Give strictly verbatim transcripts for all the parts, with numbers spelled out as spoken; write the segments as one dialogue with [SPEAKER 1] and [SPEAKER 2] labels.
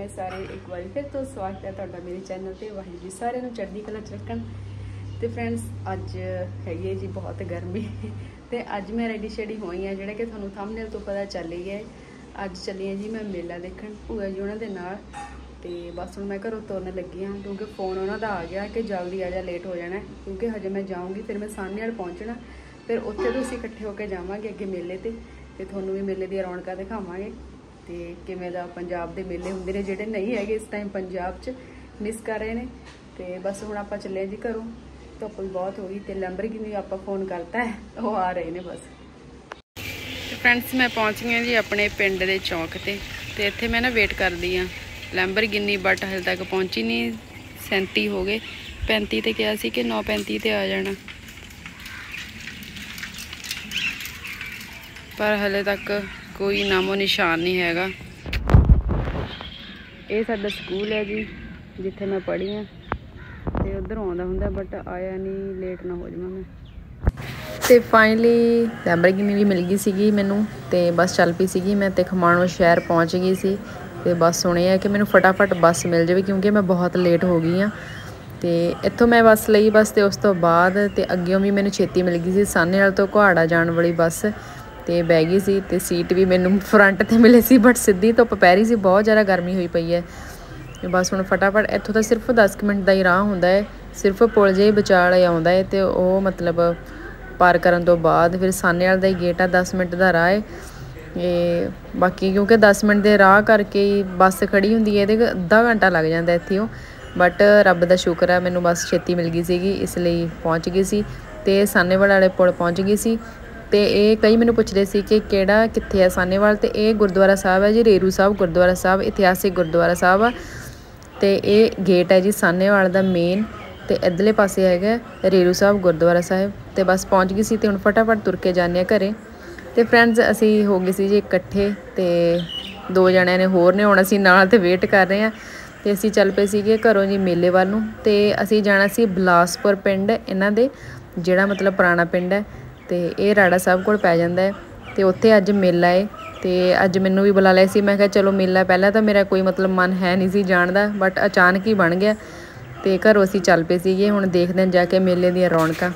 [SPEAKER 1] सारे एक बार फिर तो स्वागत है तुहाडा मेरे चैनल ते। वाहिगुरू जी सारिਆਂ ਨੂੰ चढ़दी कला च रखण। ते फ्रेंड्स अज हैगी जी बहुत गर्मी ते अज मैं रेडी शेडी होई हाँ जिहड़ा कि तुहानूं थंबनेल तो पता चल ही है। अज चली जी मैं मेला देखण भूआ जी उन्हां दे नाल। ते बस हुण मैं घरों तुरन लगी हाँ क्योंकि फोन उन्हां दा आ गया कि जल्दी आ जा, लेट हो जाना क्योंकि हजे मैं जाऊँगी फिर मैं सान्हेवाल पहुँचना, फिर उत्थे तो असीं इकट्ठे होकर जावांगे अगे मेले ते ते तुहानूं भी मेले दी रौनकां दिखावांगे ते किवें दा पंजाब दे मेले हुंदे ने जिहड़े नहीं हैगे इस टाइम पंजाब च मिस कर रहे हैं। तो बस हुण आपां चले जी घरों, धुप्प भी बहुत हो गई ते लैंबरगिनी आपां फोन करता है वो आ रहे ने बस। फ्रेंड्स मैं पहुँच गई जी अपने पिंड दे चौक ते ते इत्थे मैं ना वेट करदी हाँ लैंबरगिनी, बट हले तक पहुँची नहीं। सैंती हो गए, पैंती ते कहा सी कि नौ पैंती ते आ जाना, पर हले तक कोई नामो निशान नहीं हैगा। ये साडा स्कूल है जी जिथे मैं पढ़ी हाँ, तो उधर आउंदा हुंदा बट आया नहीं, लेट ना हो जावां मैं। तो फाइनली लैंबरगिनी भी मिल गई सीगी मैनू, तो बस चल पई सीगी मैं ते खमाणो शहर पहुँच गई सी। तो बस सुने है कि मैनू फटाफट बस मिल जाए क्योंकि मैं बहुत लेट हो गई हाँ। तो इत्थों मैं बस लई बस, तो उस तो बाद तो अग्गों भी मैनू छेती मिल गई सी सान्हेवाल तो घुआड़ा जाने वाली बस। तो बह गई सी ते सीट भी मैनू फ्रंट ते मिले सी, बट सीधी धुप्प पै रही सी, बहुत ज़्यादा गर्मी हुई पई है। बस हुण फटाफट इत्थों तो सिर्फ दस मिनट का ही राह हुंदा है, सिर्फ पुल जे विचाले आउंदा है तो वो मतलब पार करन तो बाद फिर सान्हेवाल दा ही गेट आ, दस मिनट का राह है। ये बाकी क्योंकि दस मिनट के राह करके ही बस खड़ी हुंदी है तो अद्धा घंटा लग जाता इत्थों, बट रब का शुक्र है मैनू बस छेती मिल गई सीगी, इसलिए पहुँच गई सी ते सान्हेवाल वाले पुल पहुँच गई सी। तो ये कई मैनू पुछ रहे थे कि किहड़ा कित्थे है सान्हेवाल, तो ये गुरुद्वारा साहब है जी, रेरू साहब गुरुद्वारा साहब, इतिहासिक गुरुद्वारा साहब आ। तो ये गेट है जी सान्हेवाल दा मेन, तो इधरले पासे है रेरू साहब गुरुद्वारा साहब। तो बस पहुँच गई सी ते हुण फटाफट तुर के जाने घरें। तो फ्रेंड्स असी हो गए सी जी इकट्ठे, तो दो जणियां ने होर ने हुण असीं नाल ते वेट कर रहे हैं। तो असीं चल पे सीगे घरों जी मेले वाल नूं, ते असीं जाना सी बिलासपुर पिंड इन्हां दे, जिहड़ा मतलब पुराना पिंड है। तो ये राड़ा साहब कोल पै जांदा है, तो उत्थे अज मेला है। तो अज मैनू भी बुला लिया सी, मैं कहा चलो मेला, पहला तो मेरा कोई मतलब मन है नहीं सी जाण दा, बट अचानक ही बन गया। तो घरों असीं चल पे सीगे, हुण देखदे हैं जाके मेले दीयां रौनकां।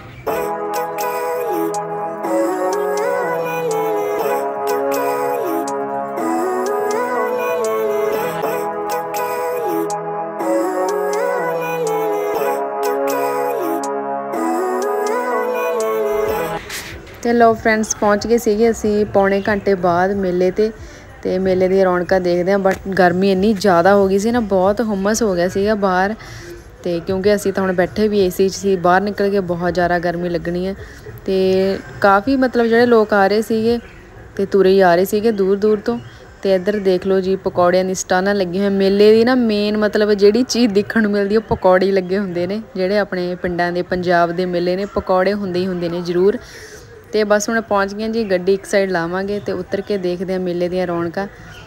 [SPEAKER 1] तो लो फ्रेंड्स पहुँच गए सीगे असी पौने घंटे बाद मेले ते ते मेले दी रौनकां देखते हैं, बट गर्मी इन्नी ज़्यादा हो गई सी ना, बहुत हुमस हो गया सीगा बाहर। तो क्योंकि असी तो हुण बैठे भी ए सी च सी, बाहर निकल के बहुत ज़्यादा गर्मी लगनी है। तो काफ़ी मतलब जिहड़े लोग आ रहे सीगे ते तुरे ही आ रहे सीगे दूर दूर तो। तो इधर देख लो जी पकौड़ियां दी स्टालां लगी हुई, मेले दी ना मेन मतलब जिहड़ी चीज़ दिखण नूं मिलदी है पकौड़े लगे हुंदे ने, जिहड़े अपने पिंडां दे पंजाब दे मेले ने पकौड़े हुंदे ही हुंदे ने जरूर। तो बस हुण पहुँच गए जी, गड्डी एक साइड लावांगे तो उतर के देखते हैं मेले दीयां रौनकां।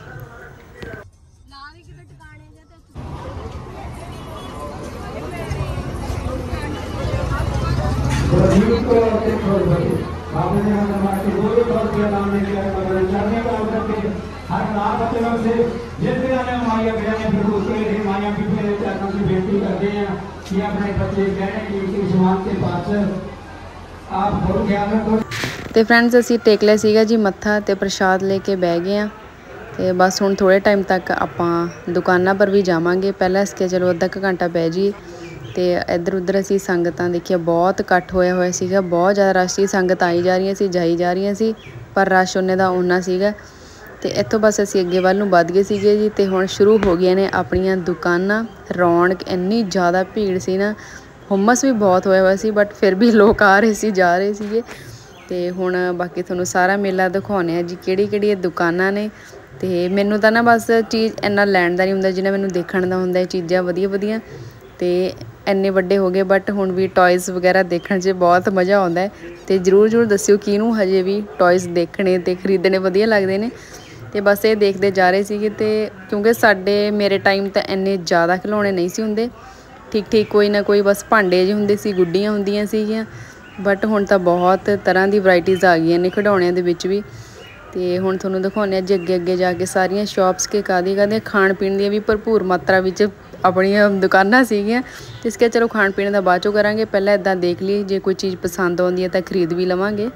[SPEAKER 1] तो फ्रेंड्स असी टेक लिया सीगा जी मत्था, तो प्रशाद लेके बह गए हैं। तो बस हुण थोड़े टाइम तक आपां दुकानां पर भी जावांगे, पहला इसके चलो अद्धा क घंटा बह जी। तो इधर उधर असी संगतां देखिए, बहुत इकट्ठ होया होया सीगा, बहुत ज़्यादा रश सी, संगत आई जा रही सी जाई जा रही सी, पर रश उन्ने दा उन्ना सीगा। तो इत्थों बस असी अगे वल नूं वध गए सीगे जी। तो हुण शुरू हो गई ने अपनियां दुकानां, रौनक इन्नी ज़्यादा भीड़ सी ना, हुमस भी बहुत होया होया सी, बट फिर भी लोग आ रहे सी जा रहे सीगे। तो हुण बाकी तुहानूं सारा मेला दिखाउने जी किहड़ी किहड़ी दुकानां ने। तो मैनूं तां ना बस चीज़ इन्ना लैण दा नहीं हुंदा जिन्ना मैनूं देखण दा हुंदा, चीज़ां वधिया वधिया। तो इन्ने वड्डे हो गए बट हुण भी टॉयज़ वगैरह देखण 'च बहुत मज़ा आउंदा है। तो जरूर जरूर दस्सिओ किहनूं हजे भी टॉयज़ देखने ते खरीदने वधिया लगदे ने। तो बस ये देखते जा रहे सीगे, ते क्योंकि साडे मेरे टाइम तो इन्ने ज़्यादा खिलौने नहीं सी हुंदे, ठीक ठीक कोई ना कोई बस भांडे जे हुंदे सी, गुड्डियां हुंदियां सीगियां, बट हुण तां बहुत तरह की वराइटीज़ आ गई ने खिडौणिਆਂ ਦੇ ਵਿੱਚ भी। ਤੇ ਹੁਣ ਤੁਹਾਨੂੰ ਦਿਖਾਉਂਦੇ ਹਾਂ ਜੀ ਅੱਗੇ ਅੱਗੇ ਜਾ ਕੇ ਸਾਰੀਆਂ ਸ਼ਾਪਸ ਕੇ ਕਾਹਦੀਆਂ ਕਾਹਦੀਆਂ ਖਾਣ ਪੀਣ ਦੀਆਂ ਵੀ ਭਰਪੂਰ ਮਾਤਰਾ ਵਿੱਚ ਆਪਣੀਆਂ ਦੁਕਾਨਾਂ ਸੀਗੀਆਂ। ਤੇ ਇਸ ਕਰਕੇ ਚਲੋ ਖਾਣ ਪੀਣ ਦਾ ਬਾਅਦ ਚੋਂ ਕਰਾਂਗੇ, ਪਹਿਲਾਂ ਇੱਦਾਂ ਦੇਖ ਲਈ ਜੇ ਕੋਈ ਚੀਜ਼ ਪਸੰਦ ਆਉਂਦੀ ਹੈ ਤਾਂ ਖਰੀਦ ਵੀ ਲਵਾਂਗੇ।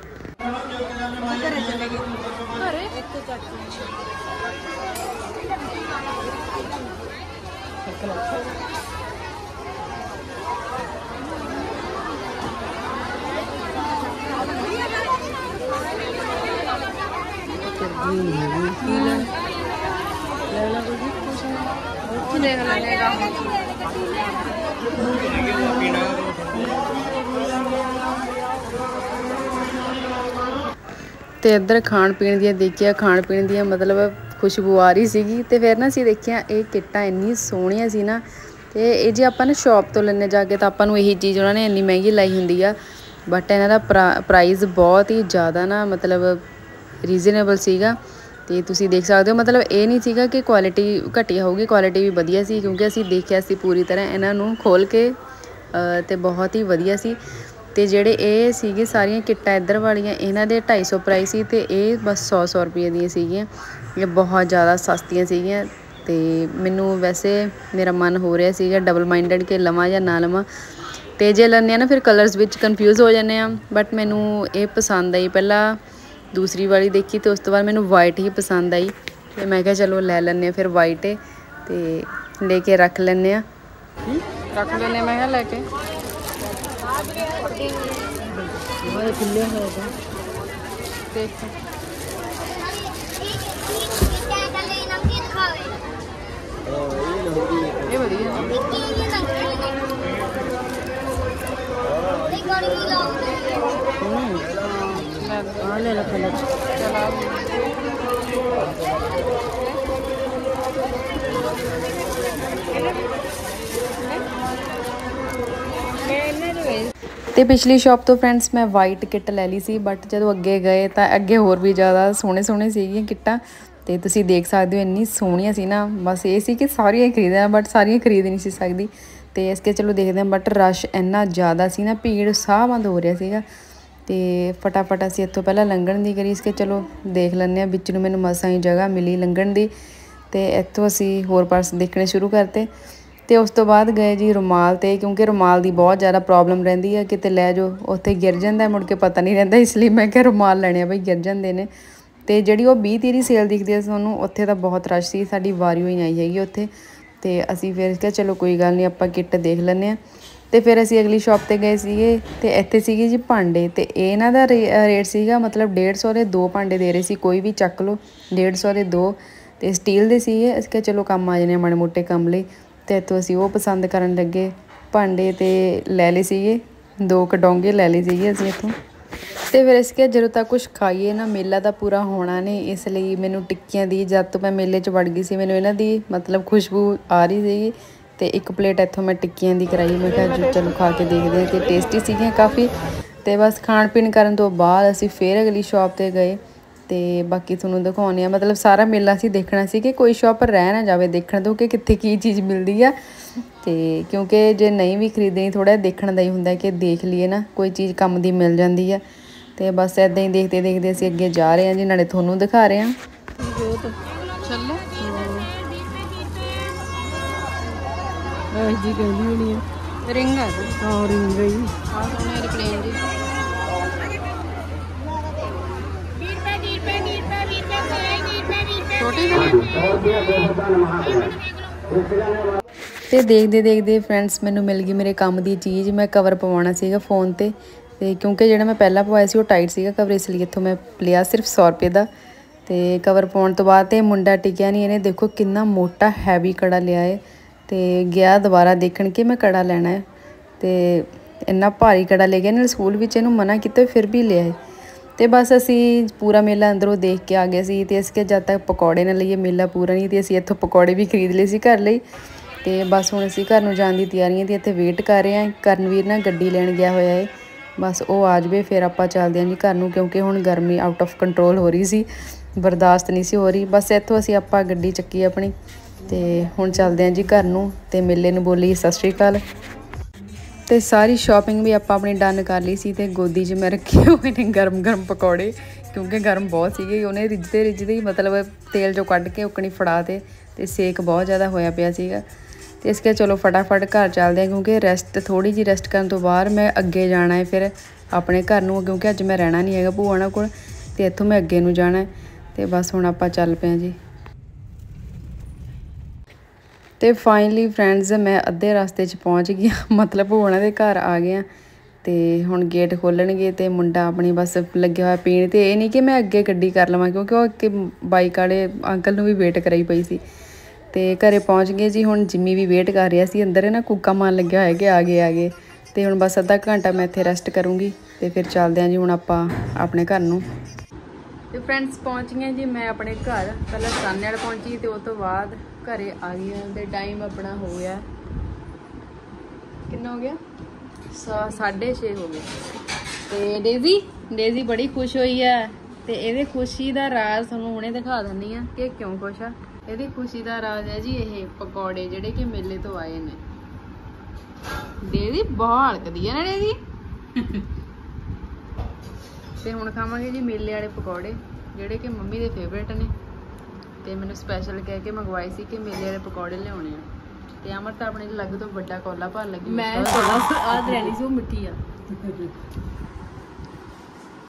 [SPEAKER 1] ਤੇ ਇੱਧਰ ਖਾਣ ਪੀਣ ਦੀਆਂ ਦੇਖਿਆ, ਖਾਣ ਪੀਣ ਦੀਆਂ ਮਤਲਬ ਖੁਸ਼ਬੂ ਆ ਰਹੀ ਸੀਗੀ। ਤੇ ਫਿਰ ਨਾ ਅਸੀਂ ਦੇਖਿਆ ਇਹ ਕਿੱਟਾਂ ਇੰਨੀ ਸੋਹਣੀਆਂ ਸੀ ਨਾ, ਤੇ ਇਹ ਜੇ ਆਪਾਂ ਨਾ ਸ਼ੌਪ ਤੋਂ ਲੈਣੇ ਜਾ ਕੇ ਤਾਂ ਆਪਾਂ ਨੂੰ ਇਹੀ ਚੀਜ਼ ਉਹਨਾਂ ਨੇ ਇੰਨੀ ਮਹਿੰਗੀ ਲਾਈ ਹੁੰਦੀ ਆ, ਬਟ ਇਹਨਾਂ ਦਾ ਪ੍ਰਾ ਪ੍ਰਾਈਜ਼ ਬਹੁਤ ਹੀ ਜ਼ਿਆਦਾ ਨਾ ਮਤਲਬ ਰੀਜ਼ਨੇਬਲ ਸੀਗਾ। ਤੇ ਤੁਸੀਂ ਦੇਖ ਸਕਦੇ ਹੋ ਮਤਲਬ ਇਹ ਨਹੀਂ ਸੀਗਾ ਕਿ ਕੁਆਲਿਟੀ ਘਟੀਆ ਹੋਊਗੀ, ਕੁਆਲਿਟੀ ਵੀ ਵਧੀਆ ਸੀ, ਕਿਉਂਕਿ ਅਸੀਂ ਦੇਖਿਆ ਸੀ ਪੂਰੀ ਤਰ੍ਹਾਂ ਇਹਨਾਂ ਨੂੰ ਖੋਲ੍ਹ ਕੇ ਤੇ ਬਹੁਤ ਹੀ ਵਧੀਆ ਸੀ। ਤੇ ਜਿਹੜੇ ਇਹ ਸੀਗੇ ਸਾਰੀਆਂ ਕਿੱਟਾਂ ਇੱਧਰ ਵਾਲੀਆਂ, ਇਹਨਾਂ ਦੇ ਢਾਈ ਸੌ ਪ੍ਰਾਈਸ ਸੀ ਤੇ ਇਹ ਬਸ ਸੌ ਸੌ ਰੁਪਏ ਦੀਆਂ ਸੀਗੀਆਂ। ਇਹ ਬਹੁਤ ਜ਼ਿਆਦਾ ਸਸਤੀਆਂ ਸੀਗੀਆਂ। ਤੇ ਮੈਨੂੰ ਵੈਸੇ ਮੇਰਾ ਮਨ ਹੋ ਰਿਹਾ ਸੀਗਾ ਡਬਲ ਮਾਈਂਡਡ ਕਿ ਲਵਾਂ ਜਾਂ ਨਾ ਲਵਾਂ। ਤੇ ਜੇ ਲੈਂਦੇ ਹਾਂ ਨਾ ਫਿਰ ਕਲਰਸ ਵਿੱਚ ਕਨਫਿਊਜ਼ ਹੋ ਜਾਂਦੇ ਹਾਂ, ਬਟ ਮੈਨੂੰ ਇਹ ਪਸੰਦ ਆਈ। ਪਹਿਲਾਂ ਦੂਸਰੀ ਵਾਲੀ ਦੇਖੀ ਤੇ ਉਸ ਤੋਂ ਬਾਅਦ ਮੈਨੂੰ ਵਾਈਟ ਹੀ ਪਸੰਦ ਆਈ, ਤੇ ਮੈਂ ਕਿਹਾ ਚਲੋ ਲੈ ਲੈਂਦੇ ਹਾਂ ਫਿਰ ਵਾਈਟ ਏ, ਤੇ ਲੈ ਕੇ ਰੱਖ ਲੈਂਦੇ ਹਾਂ ਰੱਖ ਲੈਂਦੇ ਹਾਂ ਮੈਂ ਕਿਹਾ ਲੈ ਕੇ ਖੁੱਲੇ ਹੋਏਗਾ। ਦੇਖ ਇਹ ਵਧੀਆ हाँ ले लो कलर चला ਤੇ ਪਿਛਲੀ ਸ਼ਾਪ ਤੋਂ ਫਰੈਂਡਸ ਮੈਂ ਵਾਈਟ ਕਿੱਟ ਲੈ ਲਈ ਸੀ, ਬਟ ਜਦੋਂ ਅੱਗੇ ਗਏ ਤਾਂ ਅੱਗੇ ਹੋਰ ਵੀ ਜ਼ਿਆਦਾ ਸੋਹਣੇ ਸੋਹਣੇ ਸੀਗੀਆਂ ਕਿੱਟਾਂ। ਤੇ ਤੁਸੀਂ ਦੇਖ ਸਕਦੇ ਹੋ ਇੰਨੀ ਸੋਹਣੀਆਂ ਸੀ ਨਾ, ਬਸ ਇਹ ਸੀ ਕਿ ਸਾਰੀਆਂ ਖਰੀਦਾਂ ਬਟ ਸਾਰੀਆਂ ਖਰੀਦ ਨਹੀਂ ਸੀ ਸਕਦੀ। ਤੇ ਇਸ ਕੇ ਚਲੋ ਦੇਖਦੇ ਹਾਂ, ਬਟ ਰਸ਼ ਇੰਨਾ ਜ਼ਿਆਦਾ ਸੀ ਨਾ, ਭੀੜ ਸਾਹ ਬੰਦ ਹੋ ਰਿਹਾ ਸੀਗਾ। ਤੇ ਫਟਾਫਟ ਅਸੀਂ ਇੱਥੋਂ ਪਹਿਲਾਂ ਲੰਘਣ ਦੀ ਕਰੀ, ਇਸ ਕੇ ਚਲੋ ਦੇਖ ਲੈਂਦੇ ਹਾਂ। ਵਿੱਚ ਨੂੰ ਮੈਨੂੰ ਮਸਾਂ ਹੀ ਜਗ੍ਹਾ ਮਿਲੀ ਲੰਘਣ ਦੀ, ਤੇ ਇੱਥੋਂ ਅਸੀਂ ਹੋਰ ਪਰਸ ਦੇਖਣੇ ਸ਼ੁਰੂ ਕਰਤੇ। ਤੇ ਉਸ ਤੋਂ ਬਾਅਦ ਗਏ ਜੀ ਰੁਮਾਲ 'ਤੇ, ਕਿਉਂਕਿ ਰੁਮਾਲ ਦੀ ਬਹੁਤ ਜ਼ਿਆਦਾ ਪ੍ਰੋਬਲਮ ਰਹਿੰਦੀ ਹੈ, ਕਿਤੇ ਲੈ ਜਾਓ ਉੱਥੇ ਗਿਰ ਜਾਂਦਾ ਮੁੜ ਕੇ ਪਤਾ ਨਹੀਂ ਰਹਿੰਦਾ, ਇਸ ਲਈ ਮੈਂ ਕਿਹਾ ਰੁਮਾਲ ਲੈਣੇ ਆ ਬਈ ਗਿਰ ਜਾਂਦੇ ਨੇ। ਤੇ ਜਿਹੜੀ ਉਹ ਵੀਹ ਤੀਹ ਦੀ ਸੇਲ ਦਿਖਦੀ ਹੈ ਤੁਹਾਨੂੰ, ਉੱਥੇ ਤਾਂ ਬਹੁਤ ਰਸ਼ ਸੀ, ਸਾਡੀ ਵਾਰੀ ਹੋਈ ਆਈ ਹੈਗੀ ਉੱਥੇ। ਤੇ ਅਸੀਂ ਫਿਰ ਕਿਹਾ ਚਲੋ ਕੋਈ ਗੱਲ ਨਹੀਂ ਆਪਾਂ ਕਿੱਟ ਦੇਖ ਲੈਂਦੇ ਹਾਂ। ਤੇ ਫਿਰ ਅਸੀਂ ਅਗਲੀ ਸ਼ਾਪ 'ਤੇ ਗਏ ਸੀਗੇ, ਤੇ ਇੱਥੇ ਸੀਗੇ ਜੀ ਭਾਂਡੇ। ਤੇ ਇਹਨਾਂ ਦਾ ਰੇ ਰੇਟ ਸੀਗਾ ਮਤਲਬ ਡੇਢ ਸੌ ਦੇ ਦੋ ਭਾਂਡੇ ਦੇ ਰਹੇ ਸੀ, ਕੋਈ ਵੀ ਚੱਕ ਲਓ ਡੇਢ ਸੌ ਦੇ ਦੋ। ਤੇ ਸਟੀਲ ਦੇ ਸੀਗੇ, ਅਸੀਂ ਕਿਹਾ ਚਲੋ ਕੰਮ ਆ ਜਾਣੇ ਮਾੜੇ ਮੋਟੇ ਕੰਮ ਲਈ। ਤੇ ਇੱਥੋਂ ਅਸੀਂ ਉਹ ਪਸੰਦ ਕਰਨ ਲੱਗੇ ਭਾਂਡੇ, ਤੇ ਲੈ ਲਏ ਸੀਗੇ ਦੋ ਕਡੋਂਗੇ ਲੈ ਲਏ ਸੀਗੇ ਅਸੀਂ ਇੱਥੋਂ। ਤੇ ਫਿਰ ਇਸ ਕੇ ਜਦੋਂ ਤੱਕ ਕੁਛ ਖਾਈਏ ਨਾ, ਮੇਲਾ ਤਾਂ ਪੂਰਾ ਹੋਣਾ ਨਹੀਂ, ਇਸ ਲਈ ਮੈਨੂੰ ਟਿੱਕੀਆਂ ਦੀ, ਜਦ ਤੋਂ ਮੈਂ ਮੇਲੇ 'ਚ ਵੜ ਗਈ ਸੀ ਮੈਨੂੰ ਇਹਨਾਂ ਦੀ ਮਤਲਬ ਖੁਸ਼ਬੂ ਆ ਰਹੀ ਸੀਗੀ। ਤੇ ਇੱਕ ਪਲੇਟ ਇੱਥੋਂ ਮੈਂ ਟਿੱਕੀਆਂ ਦੀ ਕਰਾਈ, ਮੈਂ ਕਿਹਾ ਚਲੋ ਖਾ ਕੇ ਦੇਖਦੇ ਹਾਂ। ਤੇ ਟੇਸਟੀ ਸੀਗੀਆਂ ਕਾਫੀ। ਤੇ ਬਸ ਖਾਣ ਪੀਣ ਕਰਨ ਤੋਂ ਬਾਅਦ ਅਸੀਂ ਫਿਰ ਅਗਲੀ ਸ਼ਾਪ 'ਤੇ ਗਏ, ਤੇ ਬਾਕੀ ਤੁਹਾਨੂੰ ਦਿਖਾਉਂਦੇ ਹਾਂ। ਮਤਲਬ ਸਾਰਾ ਮੇਲਾ ਅਸੀਂ ਦੇਖਣਾ ਸੀ ਕਿ ਕੋਈ ਸ਼ਾਪ ਰਹਿ ਨਾ ਜਾਵੇ ਦੇਖਣ ਤੋਂ ਕਿ ਕਿੱਥੇ ਕੀ ਚੀਜ਼ ਮਿਲਦੀ ਆ। ਤੇ ਕਿਉਂਕਿ ਜੇ ਨਹੀਂ ਵੀ ਖਰੀਦਣੀ, ਥੋੜ੍ਹਾ ਜਿਹਾ ਦੇਖਣ ਦਾ ਹੀ ਹੁੰਦਾ ਕਿ ਦੇਖ ਲਈਏ ਨਾ, ਕੋਈ ਚੀਜ਼ ਕੰਮ ਦੀ ਮਿਲ ਜਾਂਦੀ ਆ। ਤੇ ਬਸ ਇੱਦਾਂ ਹੀ ਦੇਖਦੇ ਦੇਖਦੇ ਅਸੀਂ ਅੱਗੇ ਜਾ ਰਹੇ ਹਾਂ ਜੀ, ਨਾਲੇ ਤੁਹਾਨੂੰ ਦਿਖਾ ਰਹੇ ਹਾਂ। ਜੀ ਕਹਿੰਦੀ ਹੋਣੀ ਆ ਰਿੰਗ ਆ, ਹਾਂ ਰਿੰਗ ਹੈ ਜੀ, ਆਹ ਸੋਹਣੀ ਐਰੋਪਲੇਨ ਜੀ। ਤੇ ਦੇਖਦੇ ਦੇਖਦੇ ਫਰੈਂਡਸ ਮੈਨੂੰ ਮਿਲ ਗਈ ਮੇਰੇ ਕੰਮ ਦੀ ਚੀਜ਼। ਮੈਂ ਕਵਰ ਪਵਾਉਣਾ ਸੀਗਾ ਫ਼ੋਨ 'ਤੇ, ਤੇ ਕਿਉਂਕਿ ਜਿਹੜਾ ਮੈਂ ਪਹਿਲਾਂ ਪਵਾਇਆ ਸੀ ਉਹ ਟਾਈਟ ਸੀਗਾ ਕਵਰ, ਇਸ ਲਈ ਇੱਥੋਂ ਮੈਂ ਲਿਆ ਸਿਰਫ ਸੌ ਰੁਪਏ ਦਾ। ਤੇ ਕਵਰ ਪਾਉਣ ਤੋਂ ਬਾਅਦ ਤੇ ਮੁੰਡਾ ਟਿਕਿਆ ਨਹੀਂ, ਇਹਨੇ ਦੇਖੋ ਕਿੰਨਾ ਮੋਟਾ ਹੈਵੀ ਕੜਾ ਲਿਆ ਹੈ। ਤੇ ਗਿਆ ਦੁਬਾਰਾ ਦੇਖਣ ਕਿ ਮੈਂ ਕੜਾ ਲੈਣਾ ਹੈ, ਤੇ ਇੰਨਾ ਭਾਰੀ ਕੜਾ ਲੈ ਗਿਆ। ਨਾਲ ਸਕੂਲ ਵਿੱਚ ਇਹਨੂੰ ਮਨਾ ਕੀਤਾ ਫਿਰ ਵੀ ਲਿਆ ਹੈ। ਤੇ ਬਸ ਅਸੀਂ ਪੂਰਾ ਮੇਲਾ ਅੰਦਰੋਂ ਦੇਖ ਕੇ ਆ ਗਏ ਸੀ। ਤੇ ਇਸ ਕੇ ਜਦ ਤੱਕ ਪਕੌੜੇ ਨਾ ਲਈਏ ਮੇਲਾ ਪੂਰਾ ਨਹੀਂ। ਤੇ ਅਸੀਂ ਇੱਥੋਂ ਪਕੌੜੇ ਵੀ ਖਰੀਦ ਲਏ ਸੀ ਘਰ ਲਈ। ਤੇ ਬਸ ਹੁਣ ਅਸੀਂ ਘਰ ਨੂੰ ਜਾਣ ਦੀ ਤਿਆਰੀਆਂ ਦੀ ਇੱਥੇ ਵੇਟ ਕਰ ਰਹੇ ਹਾਂ। ਕਰਨਵੀਰ ਨਾ ਗੱਡੀ ਲੈਣ ਗਿਆ ਹੋਇਆ ਹੈ, ਬਸ ਉਹ ਆ ਜਾਵੇ ਫਿਰ ਆਪਾਂ ਚੱਲਦੇ ਹਾਂ ਜੀ ਘਰ ਨੂੰ, ਕਿਉਂਕਿ ਹੁਣ ਗਰਮੀ ਆਊਟ ਆਫ ਕੰਟਰੋਲ ਹੋ ਰਹੀ ਸੀ, ਬਰਦਾਸ਼ਤ ਨਹੀਂ ਸੀ ਹੋ ਰਹੀ। ਬਸ ਇੱਥੋਂ ਅਸੀਂ ਆਪਾਂ ਗੱਡੀ ਚੱਕੀ ਆਪਣੀ, ਤੇ ਹੁਣ ਚੱਲਦੇ ਹਾਂ ਜੀ ਘਰ ਨੂੰ। ਤੇ ਮੇਲੇ ਨੂੰ ਬੋਲੀ ਸਤਿ ਸ਼੍ਰੀ ਅਕਾਲ। ਤੇ ਸਾਰੀ ਸ਼ਾਪਿੰਗ ਵੀ ਆਪਾਂ ਆਪਣੀ ਡਨ ਕਰ ਲਈ ਸੀ ਤੇ ਗੋਦੀ 'ਚ ਮੈਂ ਰੱਖੇ ਹੋਏ ਨੇ ਗਰਮ ਗਰਮ ਪਕੌੜੇ, ਕਿਉਂਕਿ ਗਰਮ ਬਹੁਤ ਸੀਗੇ। ਉਹਨੇ ਰਿੱਝਦੇ ਰਿੱਝਦੇ ਹੀ ਮਤਲਬ ਤੇਲ 'ਚੋਂ ਕੱਢ ਕੇ ਉਕਣੀ ਫੜਾ ਤੇ ਤੇ ਸੇਕ ਬਹੁਤ ਜ਼ਿਆਦਾ ਹੋਇਆ ਪਿਆ ਸੀਗਾ। ਤੇ ਇਸ ਕਰਕੇ ਚਲੋ ਫਟਾਫਟ ਘਰ ਚੱਲਦੇ ਹਾਂ, ਕਿਉਂਕਿ ਰੈਸਟ ਥੋੜ੍ਹੀ ਜਿਹੀ ਰੈਸਟ ਕਰਨ ਤੋਂ ਬਾਅਦ ਮੈਂ ਅੱਗੇ ਜਾਣਾ ਹੈ ਫਿਰ ਆਪਣੇ ਘਰ ਨੂੰ, ਕਿਉਂਕਿ ਅੱਜ ਮੈਂ ਰਹਿਣਾ ਨਹੀਂ ਹੈਗਾ ਭੂਆ ਉਹਨਾਂ ਕੋਲ ਤੇ ਇੱਥੋਂ ਮੈਂ ਅੱਗੇ ਨੂੰ ਜਾਣਾ। ਤੇ ਬਸ ਹੁਣ ਆਪਾਂ ਚੱਲ ਪਏ ਹਾਂ ਜੀ। ਤੇ ਫਾਈਨਲੀ ਫਰੈਂਡਸ ਮੈਂ ਅੱਧੇ ਰਸਤੇ 'ਚ ਪਹੁੰਚ ਗਈ ਹਾਂ, ਮਤਲਬ ਭੂਆ ਉਹਨਾਂ ਦੇ ਘਰ ਆ ਗਏ ਹਾਂ। ਤੇ ਹੁਣ ਗੇਟ ਖੋਲ੍ਹਣਗੇ ਤੇ ਮੁੰਡਾ ਆਪਣੀ ਬਸ ਲੱਗਿਆ ਹੋਇਆ ਪੀਣ। ਤੇ ਇਹ ਨਹੀਂ ਕਿ ਮੈਂ ਅੱਗੇ ਗੱਡੀ ਕਰ ਲਵਾਂ, ਕਿਉਂਕਿ ਉਹ ਅੱਗੇ ਬਾਈਕ ਵਾਲੇ ਅੰਕਲ ਨੂੰ ਵੀ ਵੇਟ ਕਰਾਈ ਪਈ ਸੀ। ਤੇ ਘਰੇ ਪਹੁੰਚ ਗਏ ਜੀ। ਹੁਣ ਜਿੰਮੀ ਵੀ ਵੇਟ ਕਰ ਰਿਹਾ ਸੀ ਅੰਦਰ, ਨਾ ਕੂਕਾ ਮਾਰਨ ਲੱਗਿਆ ਹੋਇਆ ਕਿ ਆ ਗਏ ਆ ਗਏ। ਤੇ ਹੁਣ ਬਸ ਅੱਧਾ ਘੰਟਾ ਮੈਂ ਇੱਥੇ ਰੈਸਟ ਕਰੂੰਗੀ ਤੇ ਫਿਰ ਚੱਲਦੇ ਹਾਂ ਜੀ ਹੁਣ ਆਪਾਂ ਆਪਣੇ ਘਰ ਨੂੰ। ਤੇ ਫਰੈਂਡਸ ਪਹੁੰਚ ਗਏ ਜੀ ਮੈਂ ਆਪਣੇ ਘਰ। ਪਹਿਲਾਂ ਸਾਨੇ ਵਾਲ ਪਹੁੰਚੀ ਤੇ ਉਸ ਤੋਂ ਬਾਅਦ ਘਰੇ ਆ ਗਈ ਹਾਂ। ਤੇ ਟਾਈਮ ਆਪਣਾ ਹੋ ਗਿਆ, ਕਿੰਨਾ ਹੋ ਗਿਆ, ਸਾ ਸਾਢੇ ਛੇ ਹੋ ਗਏ। ਤੇ ਡੇਜ਼ੀ ਡੇਜ਼ੀ ਬੜੀ ਖੁਸ਼ ਹੋਈ ਹੈ। ਤੇ ਇਹਦੇ ਖੁਸ਼ੀ ਦਾ ਰਾਜ਼ ਤੁਹਾਨੂੰ ਹੁਣੇ ਦਿਖਾ ਦਿੰਦੀ ਹਾਂ ਕਿ ਕਿਉਂ ਖੁਸ਼ ਆ। ਇਹਦੀ ਖੁਸ਼ੀ ਦਾ ਰਾਜ਼ ਹੈ ਜੀ ਇਹ ਪਕੌੜੇ ਜਿਹੜੇ ਕਿ ਮੇਲੇ ਤੋਂ ਆਏ ਨੇ। ਡੇਜ਼ੀ ਬਹੁਤ ਹਲਕਦੀ ਹੈ ਨਾ ਡੇਜ਼ੀ। ਤੇ ਹੁਣ ਖਾਵਾਂਗੇ ਜੀ ਮੇਲੇ ਵਾਲੇ ਪਕੌੜੇ, ਜਿਹੜੇ ਕਿ ਮੰਮੀ ਦੇ ਫੇਵਰੇਟ ਨੇ। ਤੇ ਮੈਨੂੰ ਸਪੈਸ਼ਲ ਕਹਿ ਕੇ ਮੰਗਵਾਏ ਸੀ ਕਿ ਮੇਲੇ ਵਾਲੇ ਪਕੌੜੇ ਲਿਆਉਣੇ ਆ। ਤੇ ਅਮਰ ਤਾਂ ਆਪਣੇ ਲੱਗ ਤੋਂ ਵੱਡਾ ਕੋਲਾ ਭਰ ਲੱਗੀ। ਮੈਂ ਆਹ ਰਹਿਣੀ ਸੀ ਉਹ ਮਿੱਠੀ ਆ।